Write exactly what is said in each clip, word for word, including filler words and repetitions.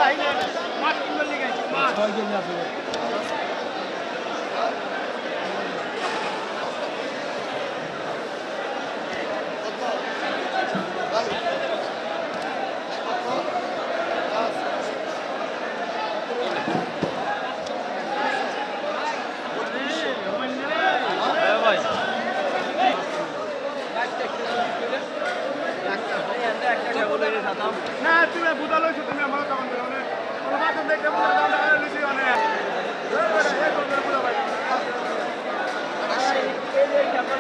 না তুমি বুঝালো তুমি আমার কেমন মানে কোনো মাথা দেখতে বুঝা দাও না লিসি মানে এই করে বুঝা ভাই এই যে কেমন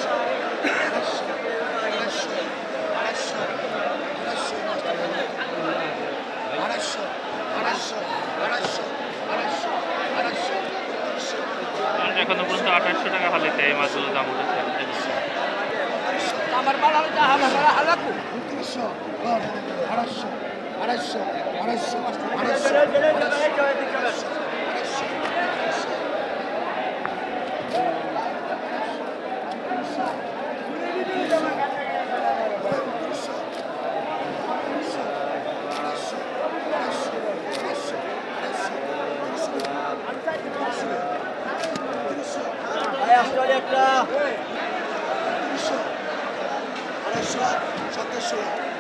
এখনো পর্যন্ত আঠাশশো টাকা হালিতে এই মাছগুলোর দাম উঠেছে আমার মাল হলো আমার মাল হালাকু তিনশো আড়াইশো আড়াইশো আড়াইশো আড়াইশো একটা সতেরোশো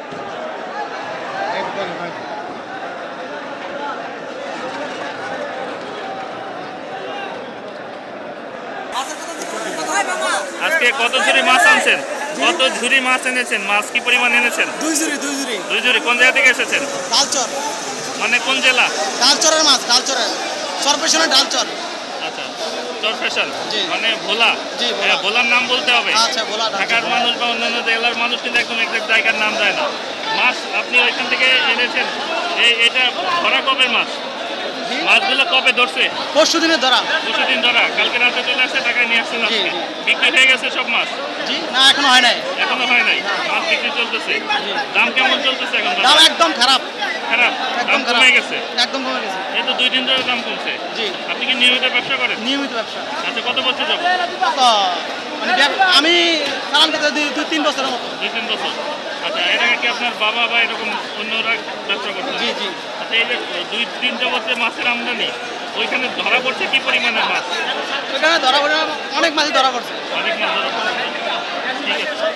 আজকে কত ঝুড়ি মাছ আনছেন কত ঝুড়ি মাছ এনেছেন মাছ কি পরিমাণ এনেছেন দুই ঝুড়ি দুই ঝুড়ি দুই ঝুড়ি কোন জায়গা থেকে এসেছেন ডালচর মানে কোন জেলা ডালচরের মাছ ডালচরের চরপেশনের ডালচর আচ্ছা চরপেশন মানে ভোলা জি ভোলার নাম বলতে হবে আচ্ছা ভোলা ঢাকার মানুষ বা অন্যান্য জেলার মানুষ কিন্তু একদম এক্সাক্ট জায়গার নাম যায় না মাছ আপনি ওইখান থেকে এনেছেন এই এটা ধরা কবে মাছ মাছগুলো কবে ধরছে পরশু দিনে ধরা পরশু দিন ধরা কালকে রাতে চলে আসছে টাকায় নিয়ে আসছেন আজকে বিক্রি হয়ে গেছে সব মাছ জি না এখনো হয় নাই এখনো হয় নাই মাছ বিক্রি চলতেছে দাম কেমন চলতেছে এখন দাম একদম খারাপ খারাপ দাম কমে গেছে একদম কমে গেছে এই তো দুই দিন ধরে দাম কমছে জি আপনি কি নিয়মিত ব্যবসা করেন নিয়মিত ব্যবসা আচ্ছা কত বছর যাবো মানে আমি চালান করতে দুই তিন বছরের মতো দুই তিন বছর আচ্ছা এর আগে কি আপনার বাবা বা এরকম অন্যরা ব্যবসা করতেন জি জি আচ্ছা এই যে দুই তিন জগতে মাছের আমদানি ওইখানে ধরা পড়ছে কি পরিমাণের মাছ ওইখানে ধরা পড়ে অনেক মাছই ধরা পড়ছে অনেক মাছ ধরা পড়ছে ঠিক আছে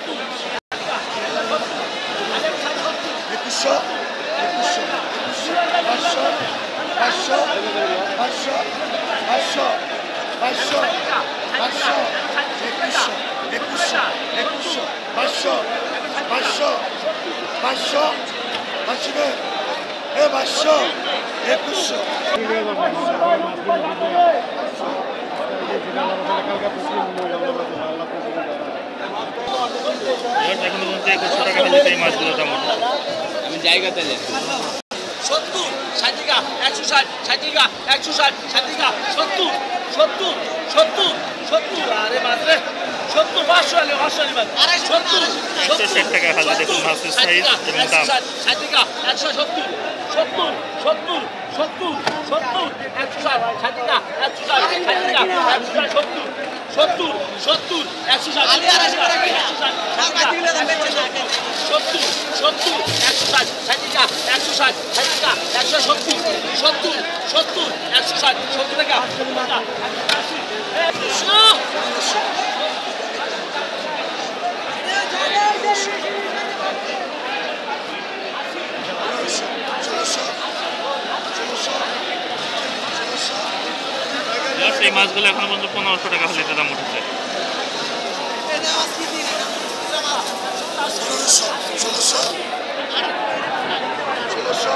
একুশশো একুশশো পাঁচশো পাঁচশো পাঁচশো পাঁচশো পাঁচশো পাঁচশো একুশশো একুশশো একুশশো পাঁচশো পাঁচশো পাঁচশো পাঁচশো এ পাঁচশো একুশশো এখন পর্যন্ত একুশশো টাকা হালিতে এই মাছগুলোর দাম উঠেছে আমি জায়গা তাহলে সত্তর ষাট টাকা একশো ষাট ষাট টাকা একশো ষাট ষাট টাকা সত্তর সত্তর সত্তর সত্তর আরে মাত্রে সত্তর পাঁচশো আলে পাঁচশো আলে সত্তর একশো ষাট টাকা হালি দেখুন মাছের সাইজ এবং দাম ষাট টাকা একশো সত্তর সত্তর সত্তর সত্তর সত্তর একশো ষাট ষাট টাকা একশো ষাট ষাট টাকা একশো ষাট সত্তর সত্তর সত্তর একশো ষাট সত্তর সত্তর একশো ষাট ষাট টাকা একশো ষাট ষাট টাকা একশো সত্তর সত্তর সত্তর একশো ষাট সত্তর টাকা এই মাছগুলো এখন পর্যন্ত পনেরোশো টাকা হালিতে দাম উঠেছে ষোলোশো ষোলোশো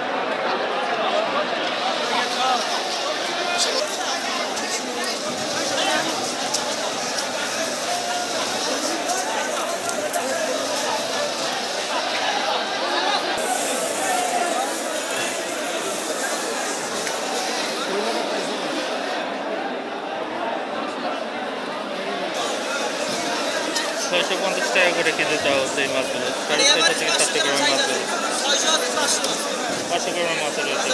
ছয়শো পঞ্চাশ টাকা করে কেজি চাওয়া হচ্ছে এই মাছগুলো সাড়ে ছয়শো থেকে সাতশো গ্রামের মাছগুলো পাঁচশো গ্রামের মাছ রয়েছে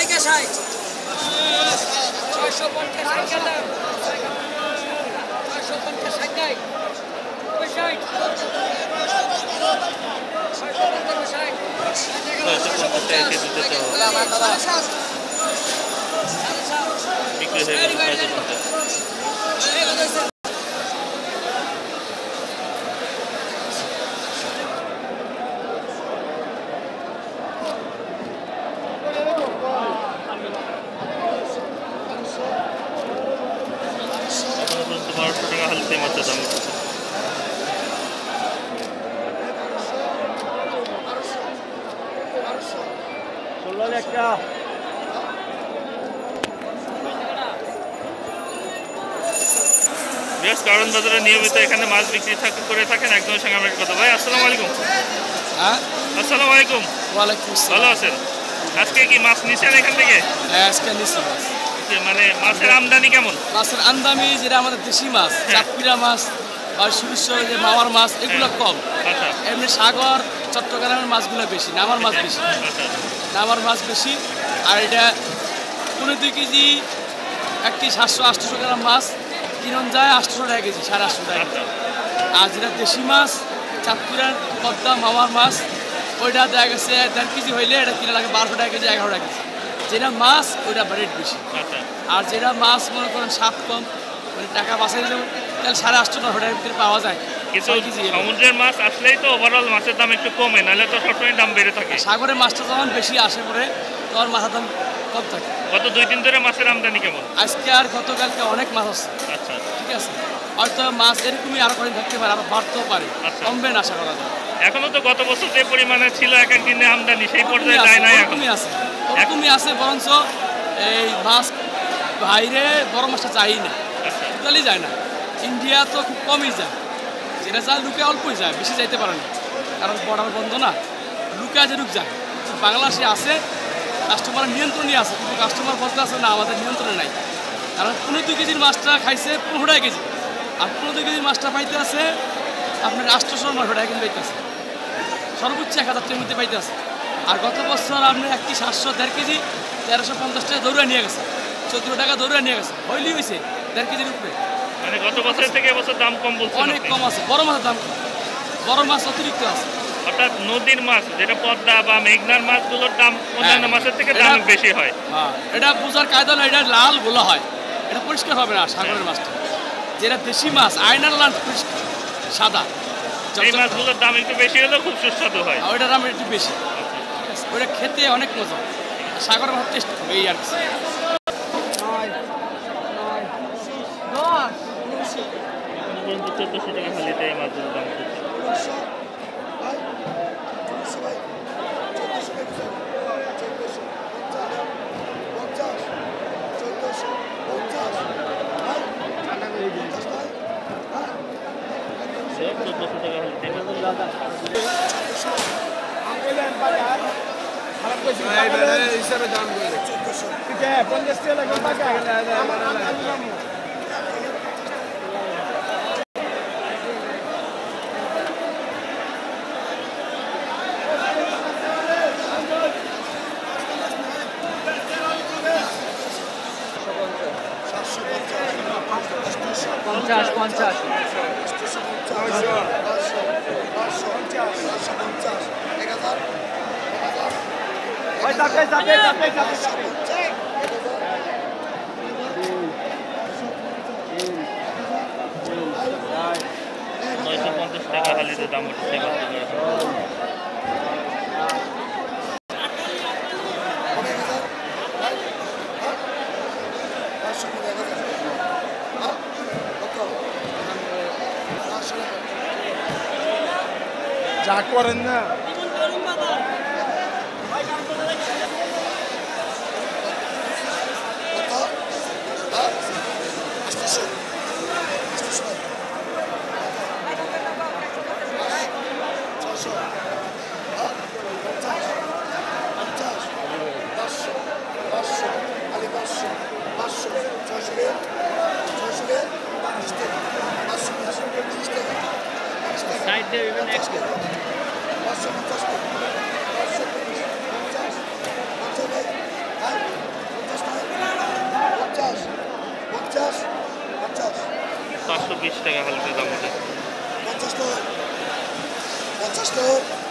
ছয়শো পঞ্চাশ ছয়শো পঞ্চাশ টাকা কেজিতে তো বিক্রি হয়ে গেল ছয়শো পঞ্চাশ। বারোশো টাকা হালতে মাছের দাম উঠেছে। বেশ কারণ বাজারে নিয়মিত এখানে মাছ বিক্রি থাকে করে থাকেন একজনের সঙ্গে আমার কথা। ভাই আসসালামু আলাইকুম। হ্যাঁ, আসসালামু আলাইকুম। ওয়ালাইকুম আসসালাম। ভালো আছেন? আজকে কি মাছ নিছেন এখান থেকে? হ্যাঁ, আজকে নিচ্ছি মাছ। যে মানে মাছের আমদানি কেমন? মাছের আমদানি যেটা আমাদের দেশি মাছ, চাঁদপিরা মাছ বা সরিষ যে মাওয়ার মাছ, এগুলো কম। আচ্ছা এমনি সাগর চট্টগ্রামের মাছগুলো বেশি, নামার মাছ বেশি, আচ্ছা নামার মাছ বেশি। আর এটা কোনো দুই কেজি একটি সাতশো আটশোশো গ্রাম মাছ কিনুন যায় আটশো টাকা কেজি, সাড়ে আটশো টাকা কেজি। আর যেটা দেশি মাছ চাঁদপুরের পদ্মা মামার মাছ, ওইটা দেখা গেছে দেড় কেজি হইলে এটা কিনে লাগে বারোশো টাকা কেজি, এগারো টাকা কেজি। যেটা মাছ ওইটা রেট বেশি। আচ্ছা আর যেটা মাছ মনে করেন সাপ কম, মানে টাকা বাঁচাই যাবে, তাহলে সাড়ে আটশো নশো টাকার ভিতরে পাওয়া যায়। কিন্তু সমুদ্রের মাছ আসলেই তো ওভারঅল মাছের দাম একটু কমে, নাহলে তো সবসময় দাম বেড়ে থাকে। সাগরের মাছটা যখন বেশি আসে পরে তখন মাছের দাম কম থাকে। গত দুই দিন ধরে মাছের আমদানি কেমন? আজকে আর গতকালকে অনেক মাছ আসছে। আচ্ছা ঠিক আছে, হয়তো মাছ এরকমই আরো কদিন থাকতে পারে, আরো বাড়তেও পারে, আচ্ছা। কমবে না আশা করা যায়। এখনো তো গত বছর যে পরিমাণে ছিল এক এক দিনে আমদানি সেই পর্যায়ে যায় না এখন। ওরকমই আছে, ওরকমই আছে, বরঞ্চ এই মাছ বাইরে বড় মাছটা চাই না, আচ্ছা টোটালি যায় না। ইন্ডিয়া তো খুব কমই যায়, যেটা যায় লুকে অল্পই যায়, বেশি যাইতে পারে না, কারণ বর্ডার বন্ধ না, লুকা যেরূপ যায়। বাংলাদেশে আছে, কাস্টমার নিয়ন্ত্রণই আছে, কিন্তু কাস্টমার বলতে আছে না আমাদের নিয়ন্ত্রণে নাই। কারণ পনেরো দুই কেজির মাছটা খাইছে পনেরো টাকা কেজি, আর পনেরো দুই কেজির মাছটা পাইতে আছে আপনার আটশোশো নশো টাকা কেজি পাইতে আছে, সর্বোচ্চ এক হাজার টাকার মধ্যে পাইতে আছে। আর গত বছর আপনার একটি সাতশো দেড় কেজি তেরোশো পঞ্চাশ টাকা দৌড়া নিয়ে গেছে, চোদ্দো টাকা দৌড়া নিয়ে গেছে, হইলেই হয়েছে দেড় কেজির উপরে। মানে গত বছরের থেকে এবছর দাম কম বলছেন অনেক আপনি? কম আছে, বড় মাছের দাম কম, বড় মাছ অতিরিক্ত আছে। অর্থাৎ নদীর মাছ যেটা পদ্মা বা মেঘনার মাছগুলোর দাম অন্যান্য হ্যাঁ, মাছের থেকে এটা- দাম বেশি হয়। হ্যাঁ, এটা বোঝার কায়দা না, এটা লাল গোলা হয়, এটা পরিষ্কার হবে না সাগরের মাছটা। যেটা দেশি মাছ আয়নার লাল পরিষ্কার সাদা, এই চকচক। মাছগুলোর দাম একটু বেশি হলেও খুব সুস্বাদু হয়। আর ওইটার দাম একটু বেশি, ঠিক আছে, ওইটা খেতে অনেক মজা, সাগরের মাছ টেস্ট এই আর কি। এখনো পর্যন্ত চোদ্দোশো টাকা হালিতে এই মাছগুলোর দাম উঠেছে। চোদ্দোশো টাকা হালিতে এই মাছগুলোর দাম। হিসাবে দাম বললে ঠিক আছে, পঞ্চাশ টাকা লাগবে টাকা আমার আমি দাম পঞ্চাশ পঞ্চাশ চাপে চাপে চাপে চাপে চাপে নয়শো পঞ্চাশ টাকা হালিতে দাম উঠেছে এই মাছগুলোর। যা করেন না সাইড দিয়ে নেক্সট পঞ্চাশ পঞ্চাশ পাঁচশো বিশ টাকা হালকা দাম ওটা পঞ্চাশ তো পঞ্চাশ তো